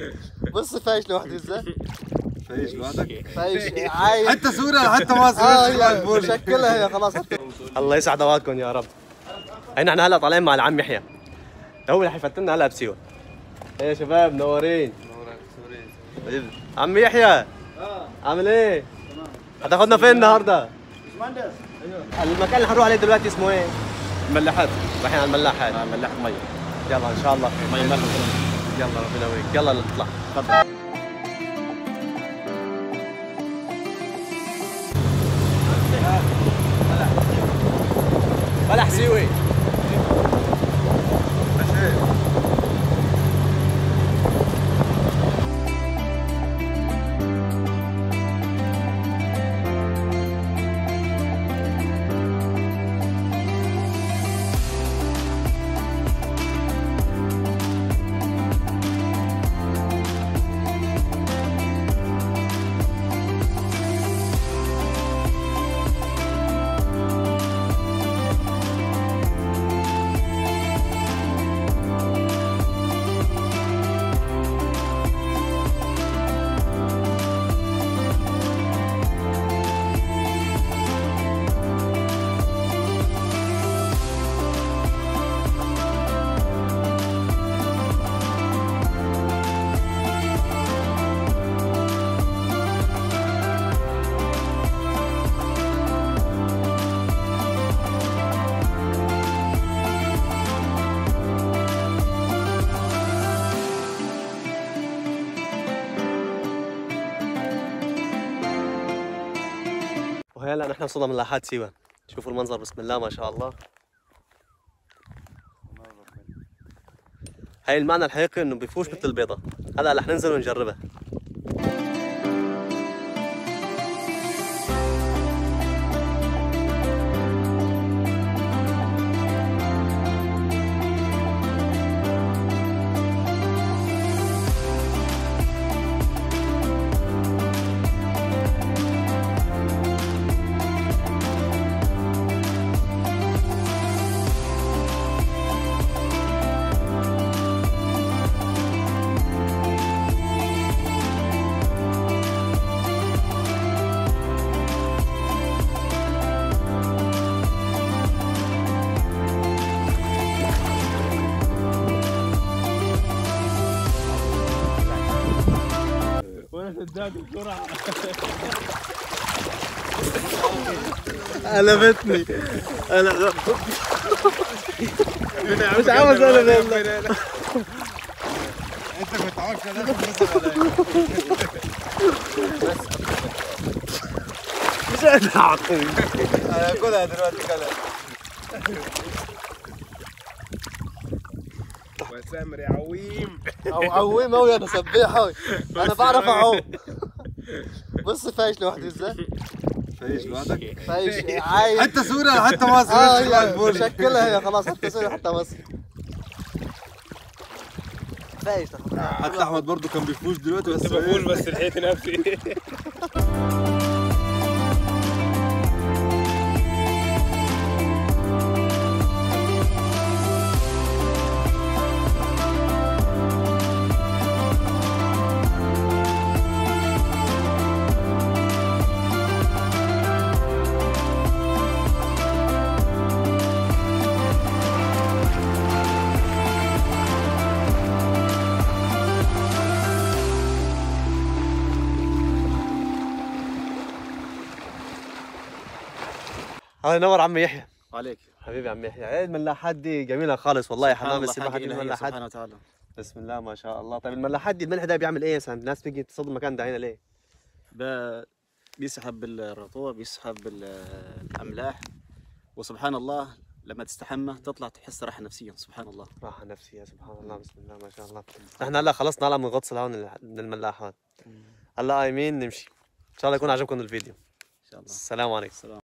بص فايش لوحده ازاي؟ فايش لوحدك؟ فايش عايش حتى سوريا حتى مصر هي شكلها هي خلاص حتى. الله يسعد اوقاتكم يا رب. هنا احنا هلا طالعين مع العم يحيى، هو اللي حيفت لنا هلا بسيوه. ايه يا شباب منورين. طيب عم يحيى عامل ايه؟ تمام. هتاخدنا فين النهارده؟ باشمهندس. ايوه المكان اللي حنروح عليه دلوقتي اسمه ايه؟ الملاحات. رايحين على الملاحات. ملاح ميه. يلا ان شاء الله خير. ميه ملح. يلا ربنا يقويك، يلا نطلع. تفضل. بلح سيوي. وهلا نحن وصلنا من لاحات سيوة، شوفوا المنظر بسم الله ما شاء الله. هاي المعنى الحقيقي انه بيفوش مثل البيضة. هلا رح ننزل ونجربها. قلبتني انا مش عاوز اقلب والله. انت كنت عاوز كده مش قادر اعطيك. انا اكلها دلوقتي كده. وسامر يا عويم. او عويم اوي انا سبيح اوي. انا بعرف اعوم. بص فايش لوحده ازاي؟ فايش لوحدك؟ فايش عايش حتى سوريا حتى مصر هي شكلها هي خلاص حتى سوريا حتى مصر. فايش حتى احمد برضه كان بيفوز دلوقتي بس بفوز بس لحقت نفسي. الله ينور عم يحيى. عليك حبيبي عم يحيى. ايه الملاحات دي جميله خالص والله. حمام السباحه دي الملاحات سبحانه وتعالى. بسم الله ما شاء الله. طيب الملاحات دي الملح ده بيعمل ايه مثلا؟ الناس بيجي تصطاد المكان ده هنا ليه؟ بيسحب الرطوبة، بيسحب الأملاح، وسبحان الله لما تستحمى تطلع تحس راحة نفسية. سبحان الله راحه نفسيه سبحان الله. بسم الله ما شاء الله. نحن هلا خلصنا هلا من غطس الهون من الملاحات. هلا قايمين نمشي. ان شاء الله يكون عجبكم الفيديو. إن شاء الله. السلام عليكم. السلام.